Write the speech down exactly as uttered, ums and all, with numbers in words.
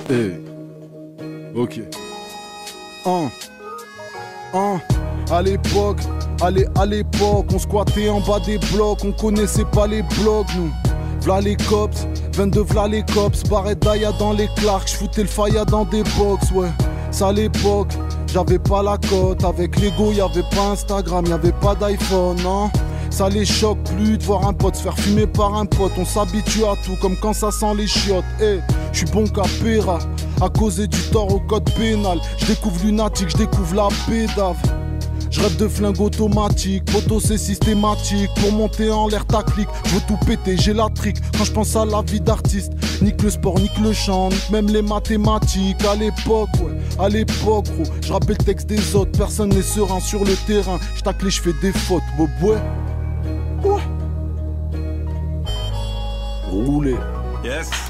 Hey. Ok. Un. Un. À l'époque, allez, à l'époque, on squattait en bas des blocs, on connaissait pas les blogs, nous. V'là les cops, vingt-deux v'là les cops, barrette d'Aya dans les Clarks, j'foutais le faya dans des box, ouais. Ça à l'époque, j'avais pas la cote, avec l'ego y'avait pas Instagram, y'avait pas d'iPhone, non. Ça les choque plus de voir un pote se faire fumer par un pote. On s'habitue à tout comme quand ça sent les chiottes. Eh, hey, j'suis bon qu'à Péra, à causer du tort au code pénal. J'découvre lunatique, j'découvre la pédave. J'rêve de flingue automatique, photo c'est systématique. Pour monter en l'air ta clique, j'veux tout péter, j'ai la trick. Quand j'pense à la vie d'artiste, nique le sport, nique le chant, nique même les mathématiques. À l'époque, ouais, à l'époque gros, j'rappelle le texte des autres. Personne n'est serein sur le terrain, j'tacle, j'fais des fautes, bob ouais. Ouais. Rouler. Yes.